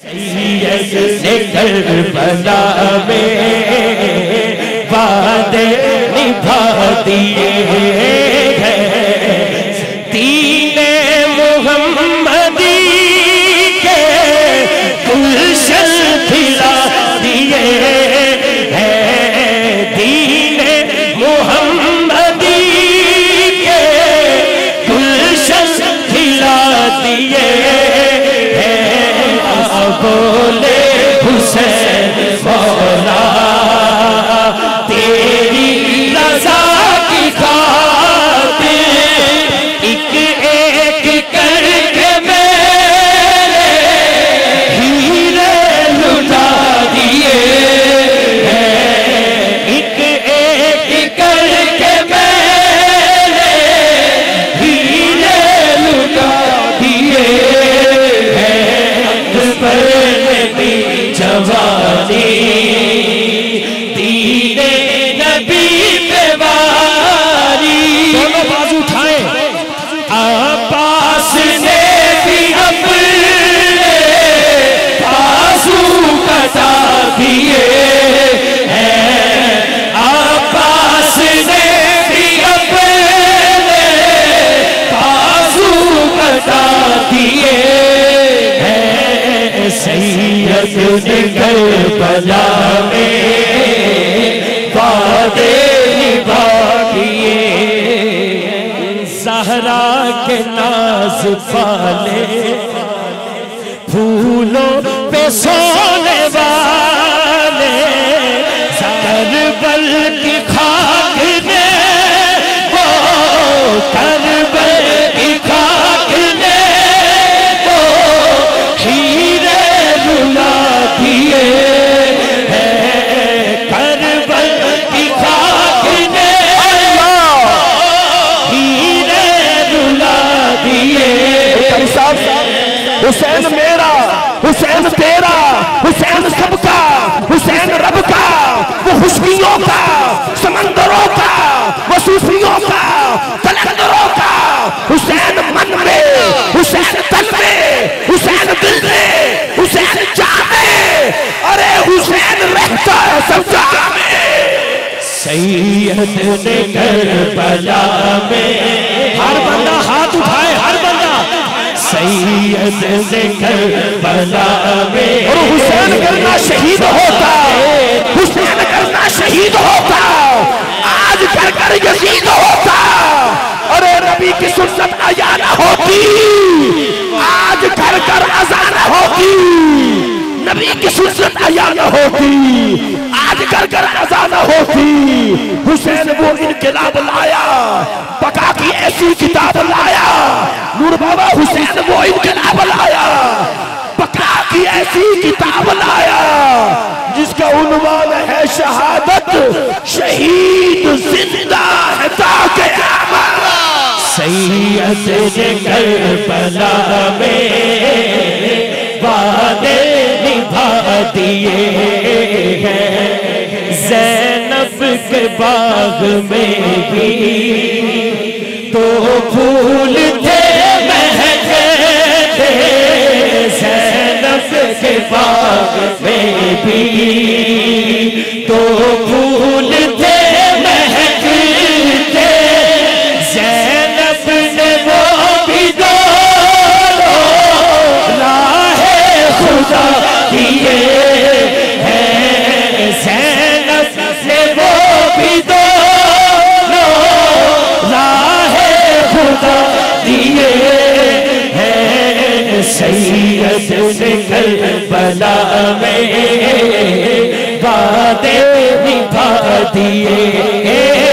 Karbala में वादे निभा दिए हैं, दीने मुहम्मदी के गुलशन खिला दिए हैं, दीने मुहम्मदी के गुलशन खिला दिए हैं। बोले हुसैन मौला तेरी रज़ा की खातिर एक एक करके मेरे हीरे लुटा दिए हैं, एक एक करके मेरे हीरे लुटा दिए हैं। जवानी दीने नबी पे वारी, दोनों बाजू उठाए। अब्बास ने भी अपने बाजू कटा दिए हैं, अब्बास ने भी अपने बाजू कटा दिए हैं। सैयद ने करबला में वादे निभा दिए, ज़हरा के नाज़ पाले फूलों पे सोने वाले, करबल की खाक ने वो करबल की खाक ने वो हीरे रुला दिए हैं, करबल की खाक ने हीरे रुला दिए। हुसैन मेरा, हुसैन तेरा, हुसैन सबका, हुसैन रब का, वो खुशबियों का, समंदरों का, वो सूफियों का, कलंदरों का। हुसैन मन में, हुसैन तन में, हुसैन दिल में, हुसैन जान में, अरे हुसैन रहता है सब जगह में। सैयद ने करबला में, हर बंदा हाथ उठाए, हर बंदा। सैयद ने करबला में, और हुसैन करना शहीद होता, हुसैन करना शहीद होता, आज कर कर यजीद होता। अरे नबी की सुन्नत अया न होती, आज कर कर अज़ान होती, नबी की सुन्नत अया न होती, आज कर कर अज़ान होती। हुसैन वो इनकलाब लाया, बका की ऐसी किताब लाया, नूर बाबा हुसैन वो इनकलाब लाया, बका की ऐसी किताब लाया, जिसका उन्वान है शहादत, शहीद जिंदा है ताके क़यामत। सैयद ने करबला में वादे निभा दिए हैं, ज़ैनब के बाग में भी तो फूल थे महके थे, ज़ैनब के बाग में भी तो फूल थे महके थे, ज़ैनब ने वो भी दोनों राहे खुदा दिए हैं, ज़ैनब ने वो भी दोनों राहे खुदा दिए हैं। सैयद ने करबला में वादे निभा दिए।